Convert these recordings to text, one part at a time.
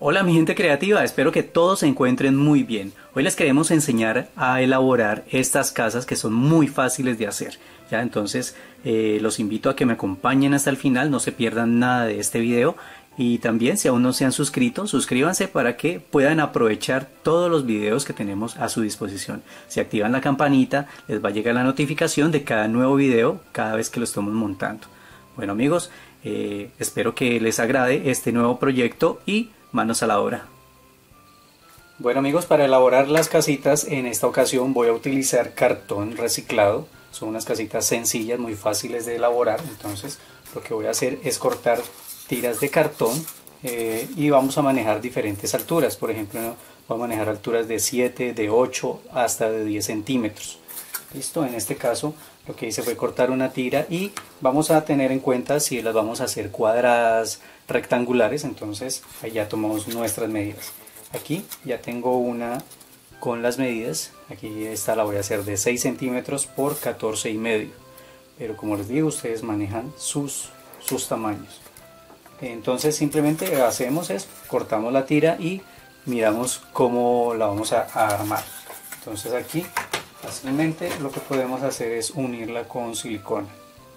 Hola mi gente creativa, espero que todos se encuentren muy bien. Hoy les queremos enseñar a elaborar estas casas que son muy fáciles de hacer. Ya, entonces los invito a que me acompañen hasta el final, no se pierdan nada de este video. Y también, si aún no se han suscrito, suscríbanse para que puedan aprovechar todos los videos que tenemos a su disposición. Si activan la campanita, les va a llegar la notificación de cada nuevo video cada vez que lo estemos montando. Bueno amigos, espero que les agrade este nuevo proyecto y manos a la obra. Bueno amigos, para elaborar las casitas en esta ocasión voy a utilizar cartón reciclado. Son unas casitas sencillas, muy fáciles de elaborar. Entonces lo que voy a hacer es cortar tiras de cartón y vamos a manejar diferentes alturas. Por ejemplo, voy a manejar alturas de 7, de 8 hasta de 10 centímetros. Listo, en este caso lo que hice fue cortar una tira y vamos a tener en cuenta si las vamos a hacer cuadradas, rectangulares. Entonces ahí ya tomamos nuestras medidas. Aquí ya tengo una con las medidas. Aquí esta la voy a hacer de 6 centímetros por 14 y medio, pero como les digo, ustedes manejan sus tamaños. Entonces simplemente hacemos es cortamos la tira y miramos cómo la vamos a armar. Entonces aquí fácilmente lo que podemos hacer es unirla con silicona.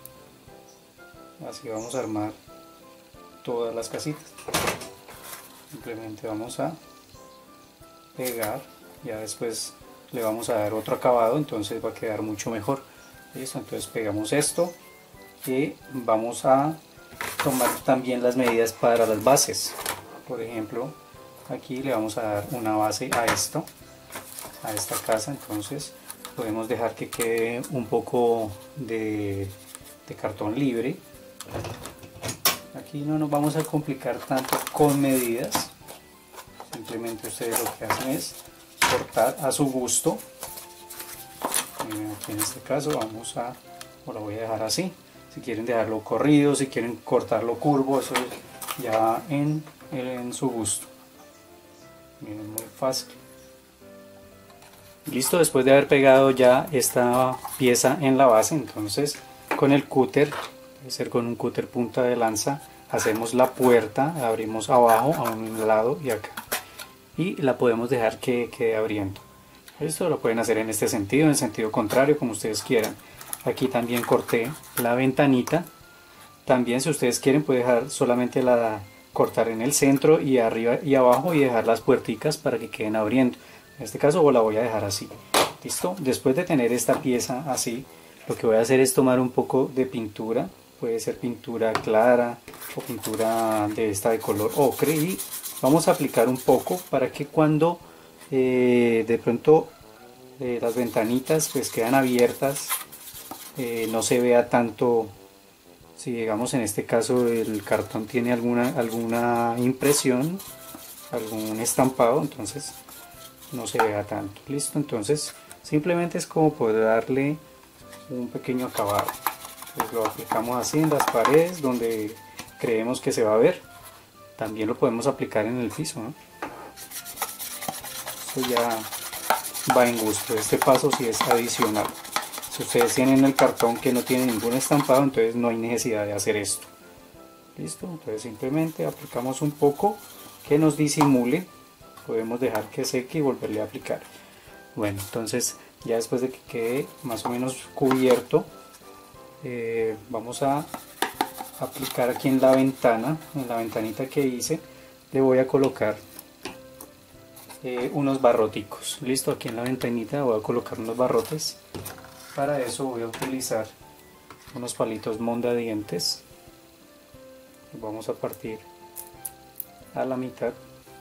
Así vamos a armar todas las casitas. Simplemente vamos a pegar, ya después le vamos a dar otro acabado, entonces va a quedar mucho mejor. ¿Listo? Entonces pegamos esto y vamos a tomar también las medidas para las bases. Por ejemplo, aquí le vamos a dar una base a esto, a esta casa. Entonces podemos dejar que quede un poco de cartón libre. Aquí no nos vamos a complicar tanto con medidas, simplemente ustedes lo que hacen es cortar a su gusto. Aquí en este caso vamos a, o lo voy a dejar así. Si quieren dejarlo corrido, si quieren cortarlo curvo, eso es ya en su gusto. Miren, muy fácil. Listo, después de haber pegado ya esta pieza en la base, entonces con el cúter, puede ser con un cúter punta de lanza, hacemos la puerta, abrimos abajo, a un lado y acá. Y la podemos dejar que quede abriendo. Esto lo pueden hacer en este sentido, en sentido contrario, como ustedes quieran. Aquí también corté la ventanita. También, si ustedes quieren, pueden dejar solamente cortar en el centro y arriba y abajo y dejar las puerticas para que queden abriendo. En este caso la voy a dejar así. Listo. Después de tener esta pieza así, lo que voy a hacer es tomar un poco de pintura. Puede ser pintura clara o pintura de esta de color ocre, y vamos a aplicar un poco para que cuando de pronto las ventanitas pues quedan abiertas, no se vea tanto. Si digamos en este caso el cartón tiene alguna impresión, algún estampado, entonces no se vea tanto. Listo, entonces simplemente es como poder darle un pequeño acabado. Entonces lo aplicamos así en las paredes donde creemos que se va a ver. También lo podemos aplicar en el piso, ¿no? Esto ya va en gusto. Este paso sí es adicional. Si ustedes tienen el cartón que no tiene ningún estampado, entonces no hay necesidad de hacer esto. Listo, entonces simplemente aplicamos un poco que nos disimule. Podemos dejar que seque y volverle a aplicar. Bueno, entonces ya después de que quede más o menos cubierto, vamos a aplicar aquí en la ventana, en la ventanita que hice, le voy a colocar unos barroticos. Listo, aquí en la ventanita voy a colocar unos barrotes. Para eso voy a utilizar unos palitos mondadientes. Vamos a partir a la mitad.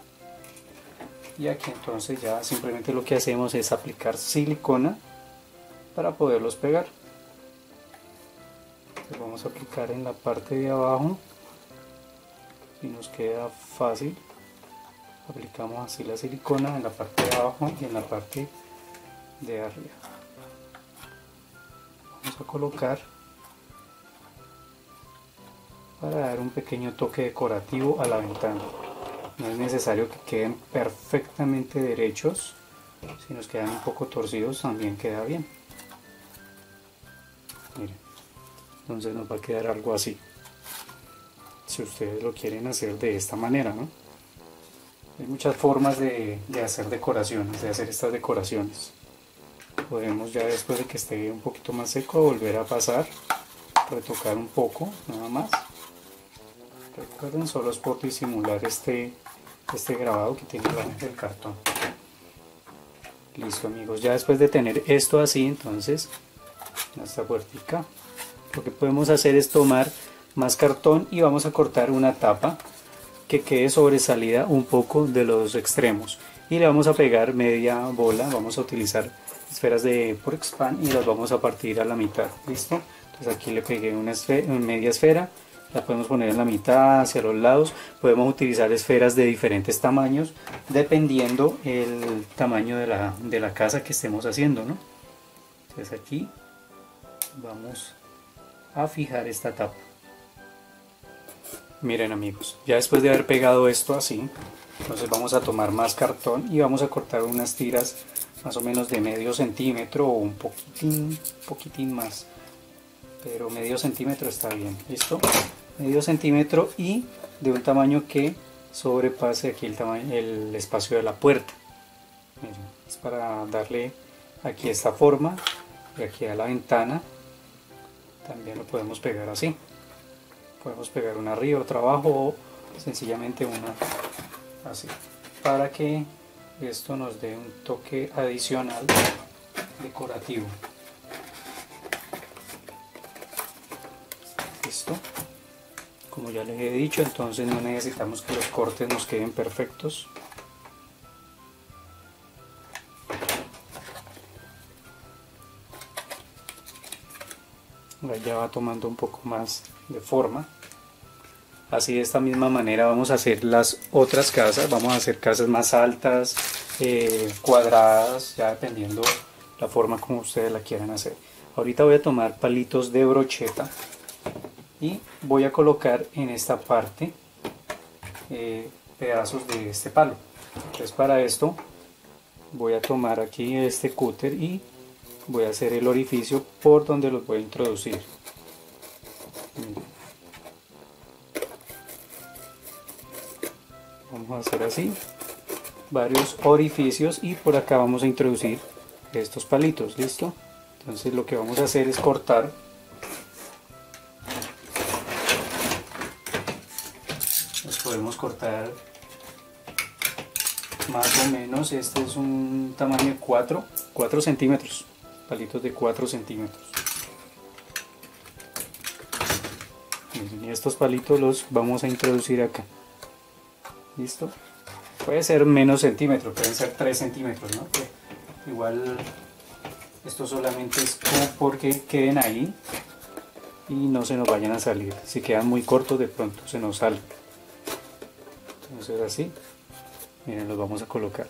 Y aquí entonces ya simplemente lo que hacemos es aplicar silicona para poderlos pegar. Entonces vamos a aplicar en la parte de abajo y nos queda fácil. Aplicamos así la silicona en la parte de abajo y en la parte de arriba. Vamos a colocar para dar un pequeño toque decorativo a la ventana. No es necesario que queden perfectamente derechos. Si nos quedan un poco torcidos también queda bien. Miren, entonces nos va a quedar algo así, si ustedes lo quieren hacer de esta manera, ¿no? Hay muchas formas de hacer decoraciones, de hacer estas decoraciones. Podemos ya después de que esté un poquito más seco volver a pasar, retocar un poco nada más. Recuerden, solo es por disimular este grabado que tiene el cartón. Listo amigos, ya después de tener esto así, entonces esta puertica, lo que podemos hacer es tomar más cartón y vamos a cortar una tapa que quede sobresalida un poco de los extremos y le vamos a pegar media bola. Vamos a utilizar esferas de Porexpan y las vamos a partir a la mitad. Listo, entonces aquí le pegué una media esfera, la podemos poner en la mitad, hacia los lados. Podemos utilizar esferas de diferentes tamaños dependiendo el tamaño de la casa que estemos haciendo, ¿no? Entonces aquí vamos a fijar esta tapa. Miren amigos, ya después de haber pegado esto así, entonces vamos a tomar más cartón y vamos a cortar unas tiras más o menos de medio centímetro o un poquitín más, pero medio centímetro está bien. Listo, medio centímetro y de un tamaño que sobrepase aquí el espacio de la puerta. Miren, es para darle aquí esta forma y aquí a la ventana también lo podemos pegar así. Podemos pegar una arriba, otra abajo o sencillamente una así, para que esto nos dé un toque adicional decorativo. Listo, como ya les he dicho, entonces no necesitamos que los cortes nos queden perfectos. Ya va tomando un poco más de forma. Así, de esta misma manera vamos a hacer las otras casas. Vamos a hacer casas más altas, cuadradas, ya dependiendo la forma como ustedes la quieran hacer. Ahorita voy a tomar palitos de brocheta y voy a colocar en esta parte pedazos de este palo. Entonces para esto voy a tomar aquí este cúter y voy a hacer el orificio por donde los voy a introducir. Vamos a hacer así varios orificios y por acá vamos a introducir estos palitos. Listo, entonces lo que vamos a hacer es cortar los podemos cortar más o menos. Este es un tamaño de 4 centímetros, palitos de 4 centímetros. Y estos palitos los vamos a introducir acá. Listo, puede ser menos centímetros, pueden ser 3 centímetros, ¿no? Que igual esto solamente es como porque queden ahí y no se nos vayan a salir. Si quedan muy cortos de pronto se nos salen. Entonces así, miren, los vamos a colocar.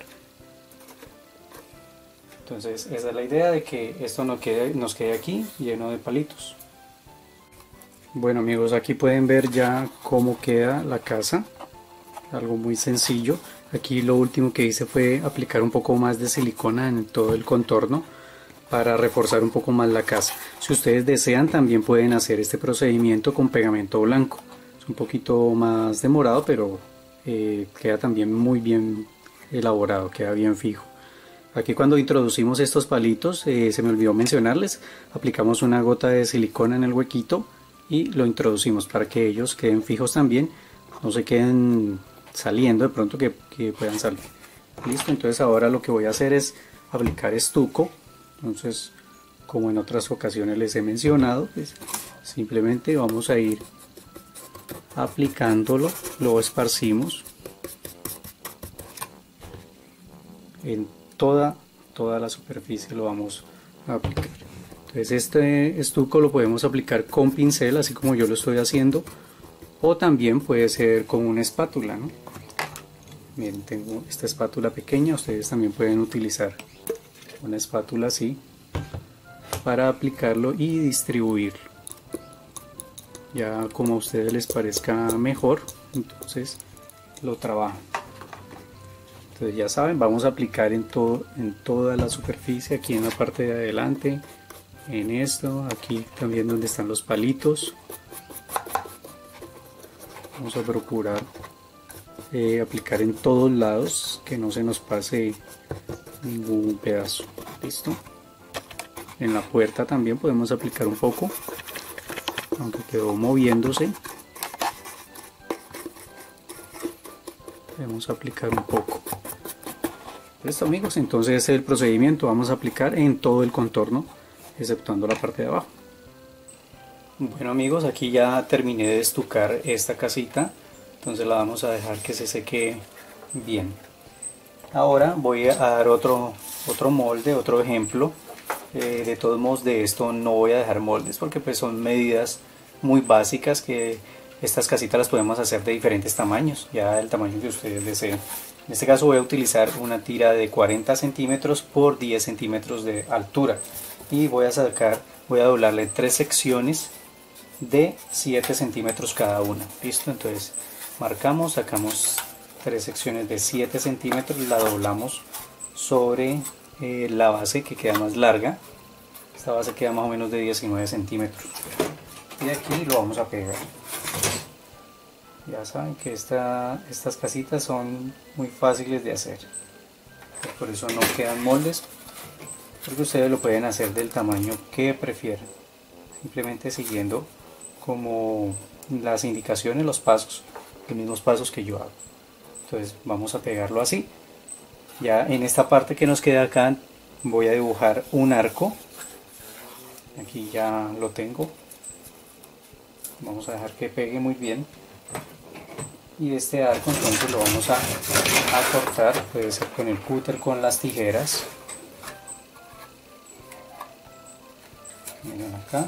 Entonces esa es la idea, de que esto nos quede aquí lleno de palitos. Bueno amigos, aquí pueden ver ya cómo queda la casa. Algo muy sencillo. Aquí lo último que hice fue aplicar un poco más de silicona en todo el contorno para reforzar un poco más la casa. Si ustedes desean, también pueden hacer este procedimiento con pegamento blanco. Es un poquito más demorado, pero queda también muy bien elaborado, queda bien fijo. Aquí cuando introducimos estos palitos, se me olvidó mencionarles, aplicamos una gota de silicona en el huequito y lo introducimos para que ellos queden fijos también, no se queden saliendo de pronto, que puedan salir. Listo, entonces ahora lo que voy a hacer es aplicar estuco. Entonces, como en otras ocasiones les he mencionado, pues simplemente vamos a ir aplicándolo, lo esparcimos en toda la superficie, lo vamos a aplicar. Entonces este estuco lo podemos aplicar con pincel, así como yo lo estoy haciendo, o también puede ser con una espátula, ¿no? Miren, tengo esta espátula pequeña, ustedes también pueden utilizar una espátula así para aplicarlo y distribuirlo, ya como a ustedes les parezca mejor. Entonces lo trabajan. Entonces ya saben, vamos a aplicar en toda la superficie, aquí en la parte de adelante, en esto, aquí también donde están los palitos. Vamos a procurar aplicar en todos lados, que no se nos pase ningún pedazo. Listo. En la puerta también podemos aplicar un poco, aunque quedó moviéndose. Podemos aplicar un poco. Listo, amigos, entonces el procedimiento vamos a aplicar en todo el contorno, exceptuando la parte de abajo. Bueno, amigos, aquí ya terminé de estucar esta casita, entonces la vamos a dejar que se seque bien. Ahora voy a dar otro molde, otro ejemplo. De todos modos, de esto no voy a dejar moldes porque pues son medidas muy básicas, que estas casitas las podemos hacer de diferentes tamaños, ya el tamaño que ustedes deseen. En este caso voy a utilizar una tira de 40 centímetros por 10 centímetros de altura y voy a doblarle 3 secciones de 7 centímetros cada una. Listo, entonces marcamos, sacamos 3 secciones de 7 centímetros, la doblamos sobre la base, que queda más larga. Esta base queda más o menos de 19 centímetros y aquí lo vamos a pegar. Ya saben que estas casitas son muy fáciles de hacer, por eso no quedan moldes, porque ustedes lo pueden hacer del tamaño que prefieran, simplemente siguiendo como las indicaciones, los pasos, los mismos pasos que yo hago. Entonces vamos a pegarlo así. Ya en esta parte que nos queda acá voy a dibujar un arco. Aquí ya lo tengo. Vamos a dejar que pegue muy bien. Y este arco entonces lo vamos a cortar, puede ser con el cúter, con las tijeras. Miren acá.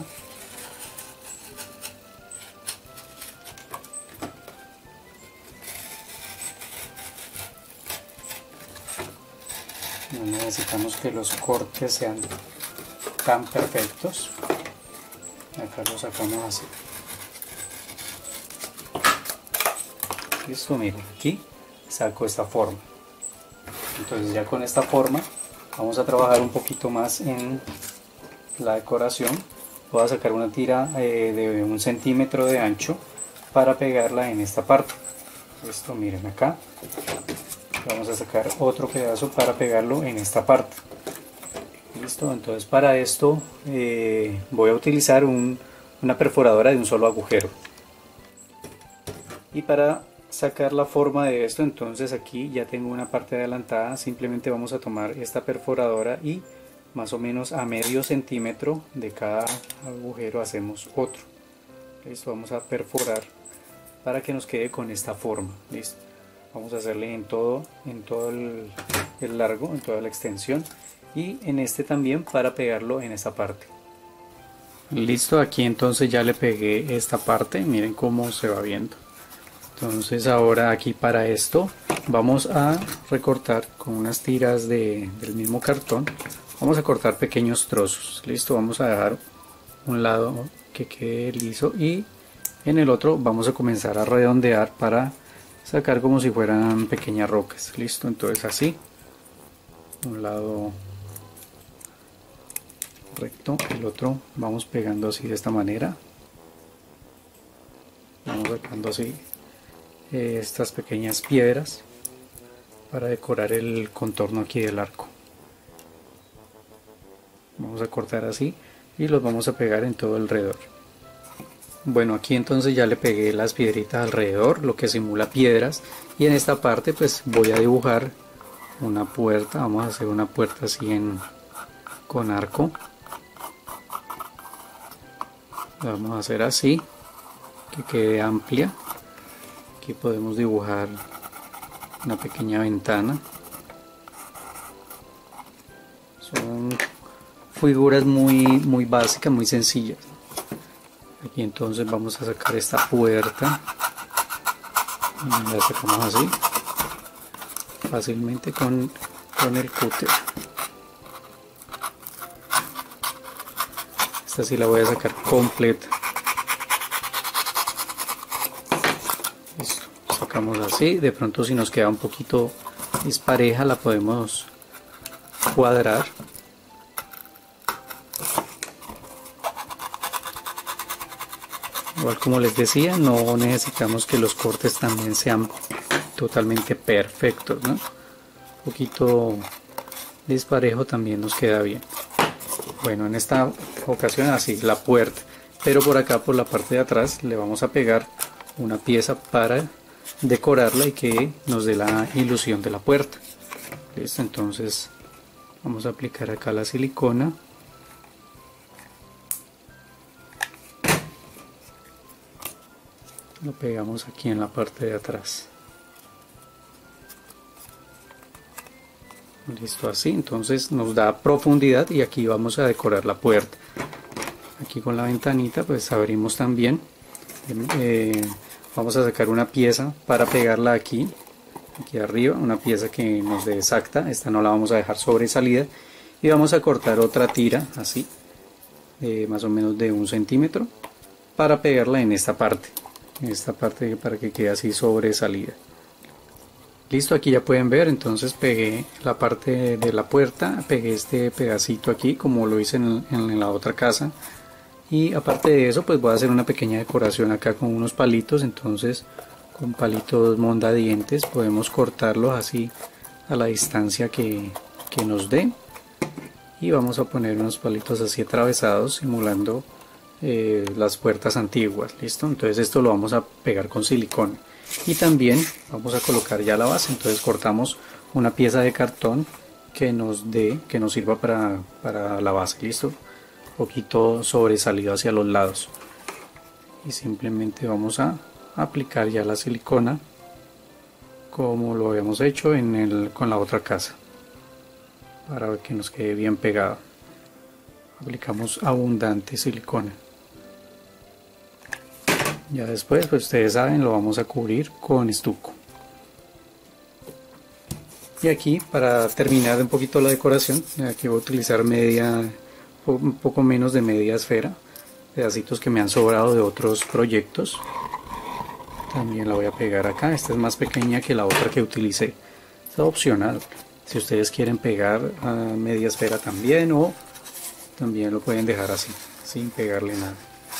No necesitamos que los cortes sean tan perfectos. Acá lo sacamos así. Listo, miren, aquí saco esta forma. Entonces ya con esta forma vamos a trabajar un poquito más en la decoración. Voy a sacar una tira de 1 centímetro de ancho para pegarla en esta parte. Listo, miren acá. Vamos a sacar otro pedazo para pegarlo en esta parte. Listo, entonces para esto voy a utilizar una perforadora de un solo agujero. Y para sacar la forma de esto, entonces aquí ya tengo una parte adelantada. Simplemente vamos a tomar esta perforadora y más o menos a medio centímetro de cada agujero hacemos otro. Listo, vamos a perforar para que nos quede con esta forma. Listo, vamos a hacerle en todo el largo, en toda la extensión, y en este también para pegarlo en esta parte. Listo, aquí entonces ya le pegué esta parte, miren cómo se va viendo. Entonces ahora aquí para esto vamos a recortar con unas tiras del mismo cartón. Vamos a cortar pequeños trozos. Listo, vamos a dejar un lado que quede liso y en el otro vamos a comenzar a redondear para sacar como si fueran pequeñas rocas. Listo, entonces así, un lado recto, el otro vamos pegando así de esta manera. Vamos sacando así estas pequeñas piedras para decorar el contorno aquí del arco. Vamos a cortar así y los vamos a pegar en todo alrededor. Bueno, aquí entonces ya le pegué las piedritas alrededor, lo que simula piedras, y en esta parte pues voy a dibujar una puerta. Vamos a hacer una puerta así con arco. La vamos a hacer así, que quede amplia. Aquí podemos dibujar una pequeña ventana. Son figuras muy básicas, muy sencillas. Aquí entonces vamos a sacar esta puerta. La sacamos así, fácilmente con el cúter. Esta sí la voy a sacar completa. Listo, sacamos así. De pronto si nos queda un poquito dispareja la podemos cuadrar. Igual como les decía, no necesitamos que los cortes también sean totalmente perfectos, ¿no? Un poquito disparejo también nos queda bien. Bueno, en esta ocasión así la puerta, pero por acá por la parte de atrás le vamos a pegar una pieza para decorarla y que nos dé la ilusión de la puerta. ¿Listo? Entonces vamos a aplicar acá la silicona. Lo pegamos aquí en la parte de atrás. Listo, así. Entonces nos da profundidad y aquí vamos a decorar la puerta. Aquí con la ventanita pues abrimos también. Vamos a sacar una pieza para pegarla aquí arriba, una pieza que nos dé exacta. Esta no la vamos a dejar sobresalida. Y vamos a cortar otra tira así, más o menos de 1 centímetro, para pegarla en esta parte para que quede así sobresalida. Listo, aquí ya pueden ver, entonces pegué la parte de la puerta, pegué este pedacito aquí como lo hice en la otra casa, y aparte de eso pues voy a hacer una pequeña decoración acá con unos palitos. Entonces con palitos mondadientes podemos cortarlos así a la distancia que nos dé, y vamos a poner unos palitos así atravesados simulando las puertas antiguas. Listo, entonces esto lo vamos a pegar con silicona y también vamos a colocar ya la base. Entonces cortamos una pieza de cartón que nos sirva para la base. Listo, un poquito sobresalido hacia los lados, y simplemente vamos a aplicar ya la silicona como lo habíamos hecho con la otra casa, para que nos quede bien pegado. Aplicamos abundante silicona. Ya después, pues ustedes saben, lo vamos a cubrir con estuco. Y aquí, para terminar un poquito la decoración, aquí voy a utilizar un poco menos de media esfera, pedacitos que me han sobrado de otros proyectos. También la voy a pegar acá. Esta es más pequeña que la otra que utilicé. Es opcional. Si ustedes quieren pegar a media esfera también, o también lo pueden dejar así, sin pegarle nada.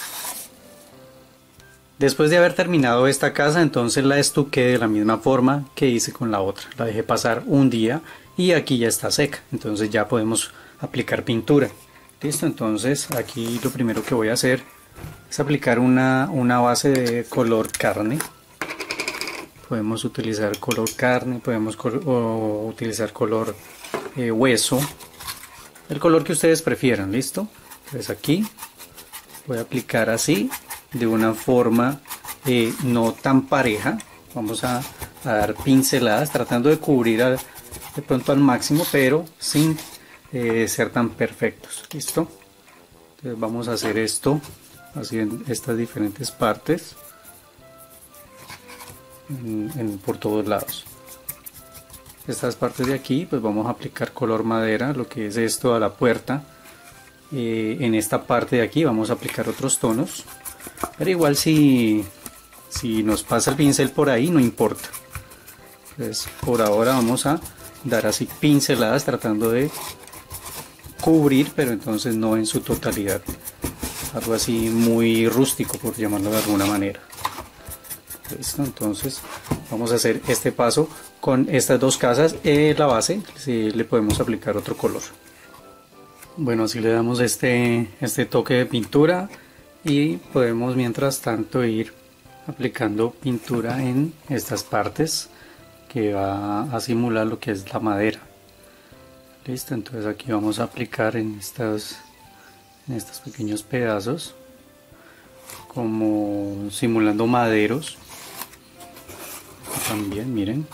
Después de haber terminado esta casa, entonces la estuqué de la misma forma que hice con la otra. La dejé pasar un día y aquí ya está seca. Entonces ya podemos aplicar pintura. Listo, entonces aquí lo primero que voy a hacer es aplicar una base de color carne. Podemos utilizar color carne, podemos utilizar color hueso, el color que ustedes prefieran. Listo, entonces aquí voy a aplicar así, de una forma no tan pareja. Vamos a dar pinceladas tratando de cubrir de pronto al máximo, pero sin ser tan perfectos. Listo, entonces vamos a hacer esto así en estas diferentes partes, por todos lados. Estas partes de aquí pues vamos a aplicar color madera, lo que es esto, a la puerta. En esta parte de aquí vamos a aplicar otros tonos, pero igual si nos pasa el pincel por ahí no importa. Entonces por ahora vamos a dar así pinceladas tratando de cubrir, pero entonces no en su totalidad, algo así muy rústico por llamarlo de alguna manera. Listo, entonces vamos a hacer este paso con estas dos casas. La base si le podemos aplicar otro color. Bueno, así le damos este toque de pintura, y podemos mientras tanto ir aplicando pintura en estas partes que va a simular lo que es la madera. Listo, entonces aquí vamos a aplicar en estos pequeños pedazos, como simulando maderos. También miren,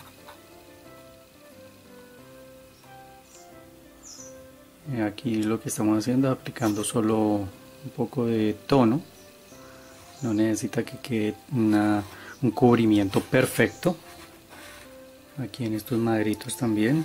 aquí lo que estamos haciendo es aplicando solo un poco de tono. No necesita que quede un cubrimiento perfecto. Aquí en estos maderitos también.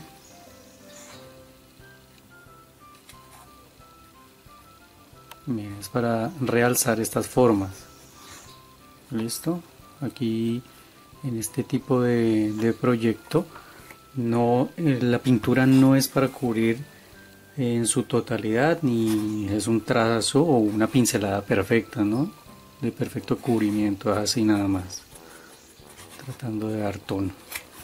Bien, es para realzar estas formas. Listo, aquí en este tipo de proyecto la pintura no es para cubrir en su totalidad, ni es un trazo o una pincelada perfecta, ¿no? De perfecto cubrimiento, así nada más, tratando de dar tono.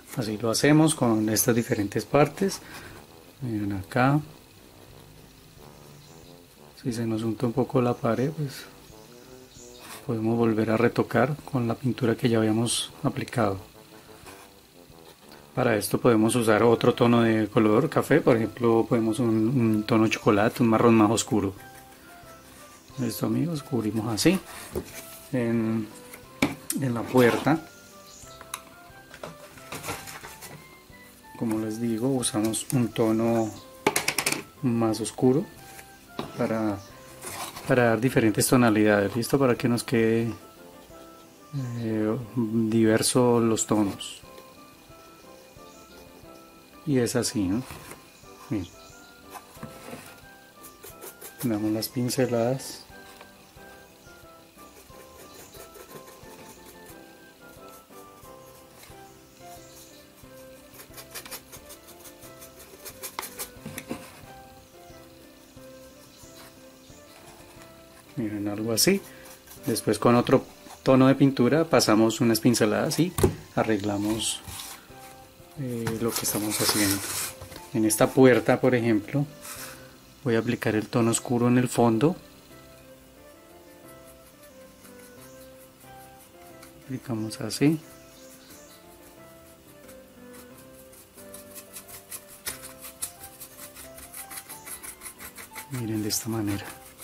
Así lo hacemos con estas diferentes partes. Miren acá. Si se nos unta un poco la pared, pues podemos volver a retocar con la pintura que ya habíamos aplicado. Para esto podemos usar otro tono de color café, por ejemplo podemos un tono chocolate, un marrón más oscuro. Listo amigos, cubrimos así en la puerta. Como les digo, usamos un tono más oscuro para dar diferentes tonalidades, listo, para que nos quede diversos los tonos. Y es así, ¿no? Bien. Damos las pinceladas. Miren, algo así. Después con otro tono de pintura pasamos unas pinceladas y arreglamos lo que estamos haciendo. En esta puerta, por ejemplo, voy a aplicar el tono oscuro en el fondo. Aplicamos así. Miren, de esta manera.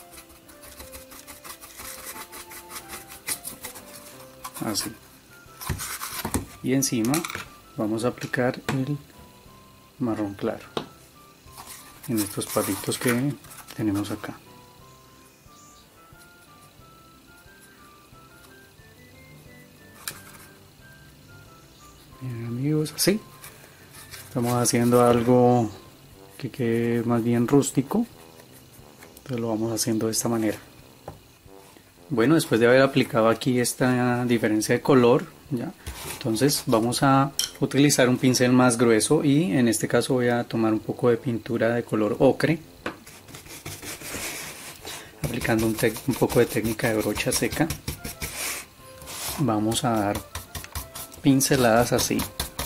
Así. Y encima vamos a aplicar el marrón claro en estos palitos que tenemos acá. Bien amigos, así estamos haciendo algo que quede más bien rústico, entonces lo vamos haciendo de esta manera. Bueno, después de haber aplicado aquí esta diferencia de color, ya, entonces vamos a utilizar un pincel más grueso y en este caso voy a tomar un poco de pintura de color ocre, aplicando un poco de técnica de brocha seca. Vamos a dar pinceladas así,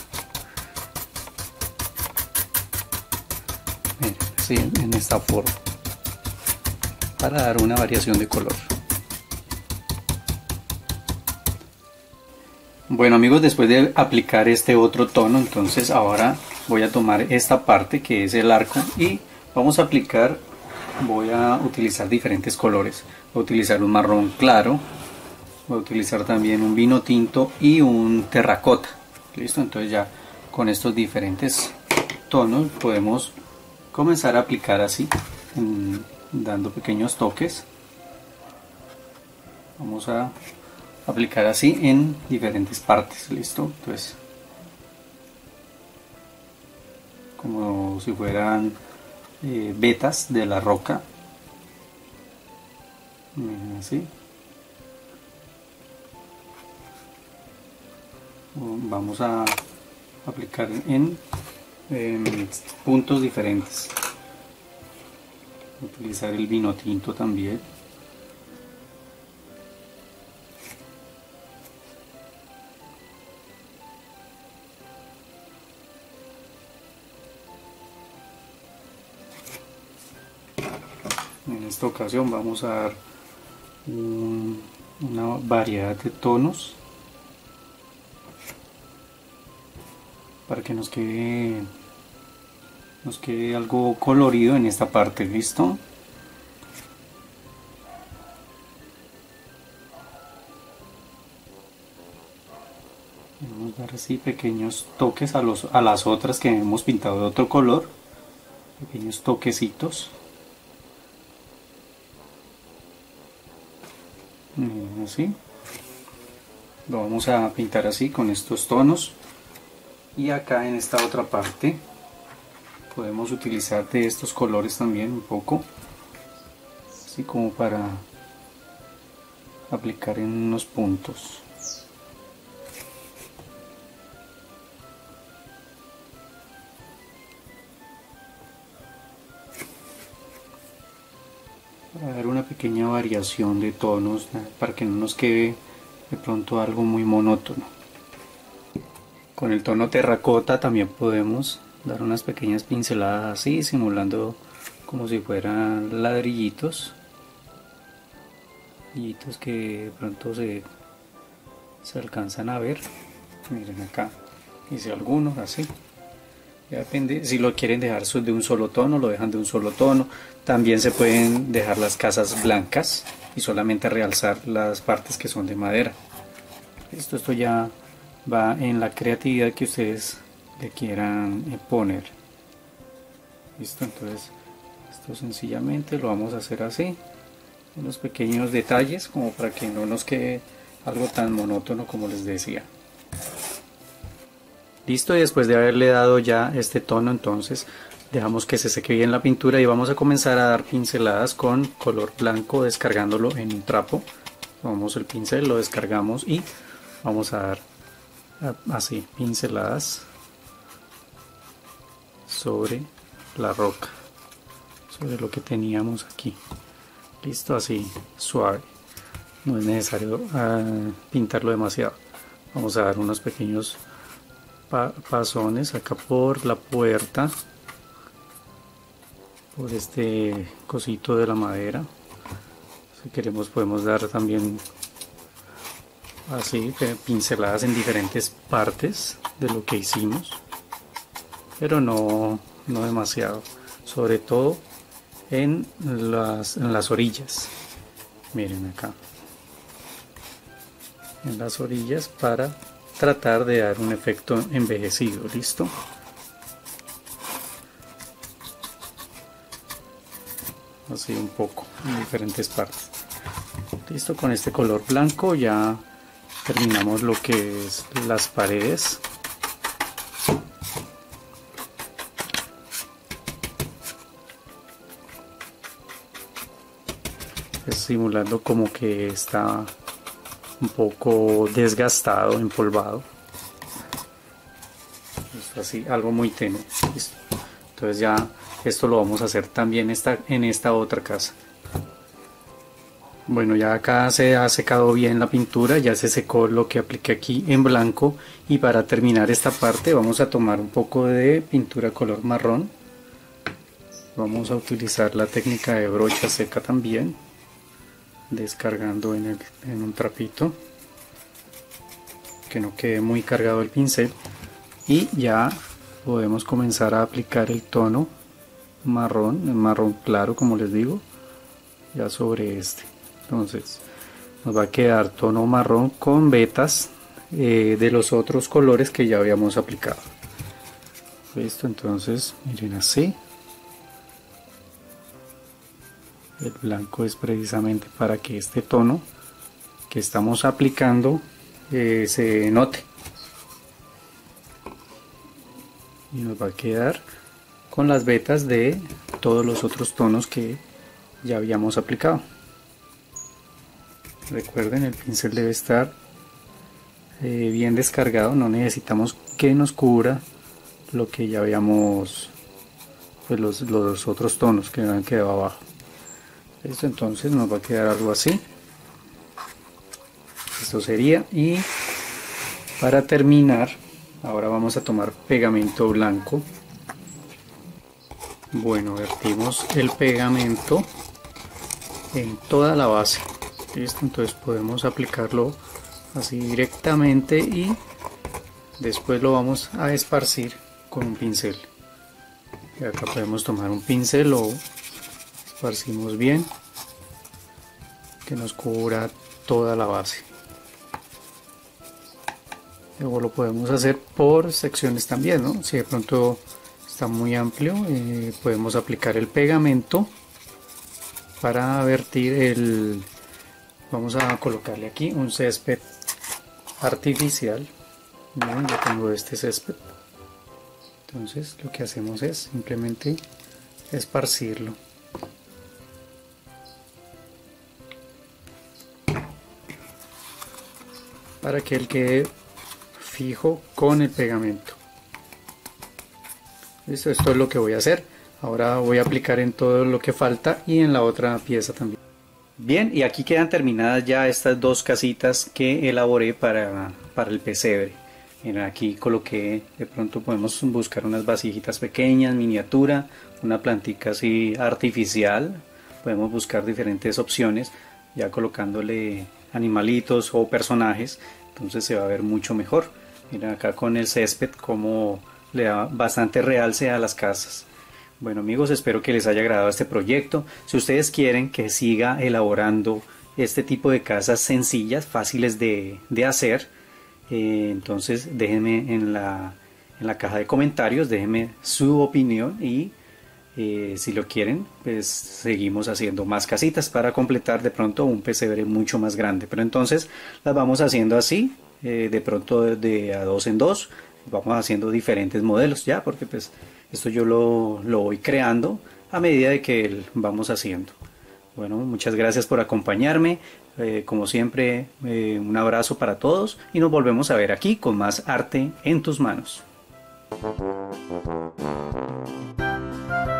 miren, así en esta forma, para dar una variación de color. Bueno amigos, después de aplicar este otro tono, entonces ahora voy a tomar esta parte que es el arco y vamos a aplicar, voy a utilizar diferentes colores. Voy a utilizar un marrón claro, voy a utilizar también un vino tinto y un terracota. Listo, entonces ya con estos diferentes tonos podemos comenzar a aplicar así, dando pequeños toques. Vamos a aplicar así en diferentes partes, listo, entonces como si fueran vetas de la roca, así. Vamos a aplicar en puntos diferentes, utilizar el vino tinto también. En esta ocasión vamos a dar una variedad de tonos para que nos quede algo colorido en esta parte, ¿listo? Vamos a dar así pequeños toques a las otras que hemos pintado de otro color, pequeños toquecitos. Así lo vamos a pintar así con estos tonos, y acá en esta otra parte podemos utilizar de estos colores también un poco, así como para aplicar en unos puntos. Para dar una pequeña variación de tonos, para que no nos quede de pronto algo muy monótono. Con el tono terracota también podemos dar unas pequeñas pinceladas así, simulando como si fueran ladrillitos. Ladrillitos que de pronto se alcanzan a ver. Miren acá, hice algunos así. Ya depende, si lo quieren dejar de un solo tono, lo dejan de un solo tono. También se pueden dejar las casas blancas y solamente realzar las partes que son de madera. Esto ya va en la creatividad que ustedes le quieran poner. Listo, entonces esto sencillamente lo vamos a hacer así, unos pequeños detalles como para que no nos quede algo tan monótono como les decía. Listo, y después de haberle dado ya este tono, entonces dejamos que se seque bien la pintura y vamos a comenzar a dar pinceladas con color blanco, descargándolo en un trapo. Tomamos el pincel, lo descargamos y vamos a dar así pinceladas sobre la roca, sobre lo que teníamos aquí. Listo, así suave, no es necesario pintarlo demasiado. Vamos a dar unos pequeños pasones acá por la puerta, por este cosito de la madera. Si queremos podemos dar también así pinceladas en diferentes partes de lo que hicimos, pero no demasiado, sobre todo en las orillas. Miren acá en las orillas para tratar de dar un efecto envejecido. Listo, así un poco en diferentes partes. Listo, con este color blanco ya terminamos lo que es las paredes. Es simulando como que está un poco desgastado, empolvado. Esto así, algo muy tenue. Listo. Entonces ya esto lo vamos a hacer también en esta otra casa. Bueno, ya acá se ha secado bien la pintura, ya se secó lo que apliqué aquí en blanco, y para terminar esta parte vamos a tomar un poco de pintura color marrón. Vamos a utilizar la técnica de brocha seca también, descargando en un trapito, que no quede muy cargado el pincel, y ya podemos comenzar a aplicar el tono marrón, el marrón claro como les digo, ya sobre este. Entonces nos va a quedar tono marrón con vetas de los otros colores que ya habíamos aplicado. Listo, entonces miren así. El blanco es precisamente para que este tono que estamos aplicando se note, y nos va a quedar con las vetas de todos los otros tonos que ya habíamos aplicado. Recuerden, el pincel debe estar bien descargado, no necesitamos que nos cubra lo que ya habíamos, pues los otros tonos que han quedado abajo. Esto entonces nos va a quedar algo así. Esto sería, y para terminar ahora vamos a tomar pegamento blanco. Bueno, vertimos el pegamento en toda la base. Listo, entonces podemos aplicarlo así directamente y después lo vamos a esparcir con un pincel. Y acá podemos tomar un pincel, lo esparcimos bien, que nos cubra toda la base. Luego lo podemos hacer por secciones también, ¿no? Si de pronto está muy amplio, podemos aplicar el pegamento para vertir vamos a colocarle aquí un césped artificial. Miren, yo tengo este césped. Entonces lo que hacemos es simplemente esparcirlo. Para que él quede fijo con el pegamento. Listo, esto es lo que voy a hacer. Ahora voy a aplicar en todo lo que falta y en la otra pieza también. Bien, y aquí quedan terminadas ya estas dos casitas que elaboré para el pesebre. Mira, aquí coloqué, de pronto podemos buscar unas vasijitas pequeñas, miniatura, una plantica así artificial. Podemos buscar diferentes opciones, ya colocándole animalitos o personajes, entonces se va a ver mucho mejor. Mira acá con el césped como le da bastante realce a las casas. Bueno amigos, espero que les haya agradado este proyecto. Si ustedes quieren que siga elaborando este tipo de casas sencillas, fáciles de hacer, entonces déjenme en la caja de comentarios, déjenme su opinión y si lo quieren, pues seguimos haciendo más casitas para completar de pronto un pesebre mucho más grande. Pero entonces las vamos haciendo así, de pronto de a dos en dos, vamos haciendo diferentes modelos ya, porque pues esto yo lo voy creando a medida de que vamos haciendo. Bueno, muchas gracias por acompañarme. Como siempre, un abrazo para todos y nos volvemos a ver aquí con más arte en tus manos.